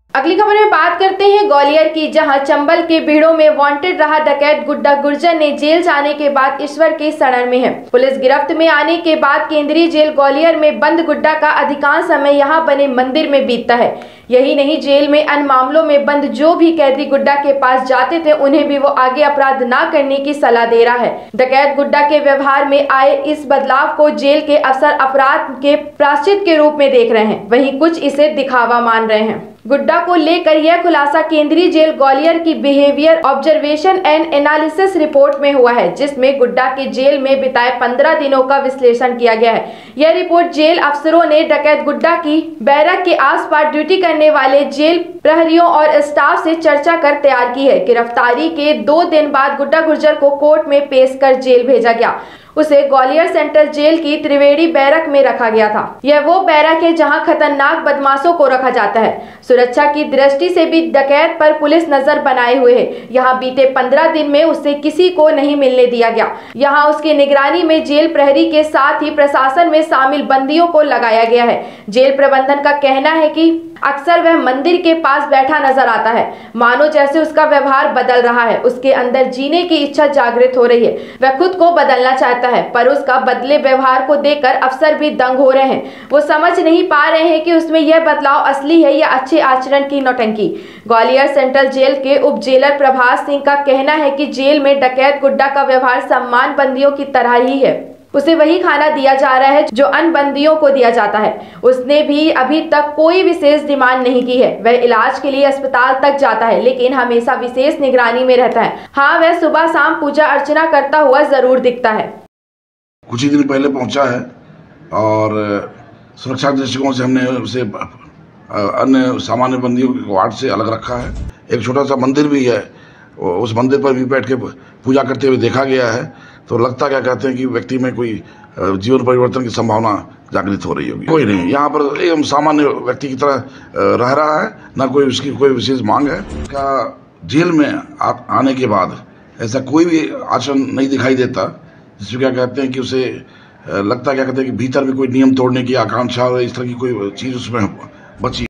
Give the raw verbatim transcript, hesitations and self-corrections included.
अगली खबर में बात करते हैं ग्वालियर की, जहां चंबल के भीड़ों में वांटेड रहा डकैत गुड्डा गुर्जर ने जेल जाने के बाद ईश्वर के शरण में है। पुलिस गिरफ्त में आने के बाद केंद्रीय जेल ग्वालियर में बंद गुड्डा का अधिकांश समय यहां बने मंदिर में बीतता है। यही नहीं, जेल में अन्य मामलों में बंद जो भी कैदी गुड्डा के पास जाते थे उन्हें भी वो आगे अपराध न करने की सलाह दे रहा है। डकैत गुड्डा के व्यवहार में आए इस बदलाव को जेल के अफसर अपराध के प्रायश्चित के रूप में देख रहे हैं, वहीं कुछ इसे दिखावा मान रहे हैं। गुड्डा को लेकर यह खुलासा केंद्रीय जेल ग्वालियर की behaviour observation and analysis report में हुआ है, जिसमें गुड्डा के जेल में बिताए पंद्रह दिनों का विश्लेषण किया गया है। यह रिपोर्ट जेल अफसरों ने डकैत गुड्डा की बैरक के आसपास ड्यूटी करने वाले जेल प्रहरियों और स्टाफ से चर्चा कर तैयार की है। गिरफ्तारी के दो दिन बाद गुड्डा गुर्जर को कोर्ट में पेश कर जेल भेजा गया। उसे ग्वालियर सेंट्रल जेल की त्रिवेणी बैरक में रखा गया था। यह वो बैरक है जहां खतरनाक बदमाशों को रखा जाता है। सुरक्षा की दृष्टि से भी डकैत पर पुलिस नजर बनाए हुए है। यहां बीते पंद्रह दिन में उसे किसी को नहीं मिलने दिया गया। यहां उसकी निगरानी में जेल प्रहरी के साथ ही प्रशासन में शामिल बंदियों को लगाया गया है। जेल प्रबंधन का कहना है कि अक्सर वह मंदिर के पास बैठा नजर आता है, मानो जैसे उसका व्यवहार बदल रहा है। उसके अंदर जीने की इच्छा जागृत हो रही है। वह खुद को बदलना चाहता है, पर उसका बदले व्यवहार को देखकर अफसर भी दंग हो रहे हैं। वो समझ नहीं पा रहे हैं कि उसमें यह बदलाव असली है या अच्छे आचरण की नौटंकी। ग्वालियर सेंट्रल जेल के उप जेलर प्रभास सिंह का कहना है कि जेल में डकैत गुड्डा का व्यवहार सम्मान बंदियों की तरह ही है। उसे वही खाना दिया जा रहा है जो अन्य बंदियों को दिया जाता है। उसने भी अभी तक कोई विशेष डिमांड नहीं की है। वह इलाज के लिए अस्पताल तक जाता है, लेकिन हमेशा विशेष निगरानी में रहता है। हाँ, वह सुबह शाम पूजा अर्चना करता हुआ जरूर दिखता है। कुछ ही दिन पहले पहुंचा है और सुरक्षा दृष्टिकोण से हमने उसे अन्य सामान्य बंदियों के वार्ड से अलग रखा है। एक छोटा सा मंदिर भी है, उस मंदिर पर भी बैठ के पूजा करते हुए देखा गया है। तो लगता क्या कहते हैं कि व्यक्ति में कोई जीवन परिवर्तन की संभावना जागृत हो रही होगी। कोई नहीं, यहाँ पर एकदम सामान्य व्यक्ति की तरह रह रहा है, ना कोई उसकी कोई विशेष मांग है। क्या जेल में आ, आने के बाद ऐसा कोई भी आचरण नहीं दिखाई देता जिसमें क्या कहते हैं कि उसे लगता क्या कहते हैं कि भीतर भी कोई नियम तोड़ने की आकांक्षा और इस तरह की कोई चीज़ उसमें बची।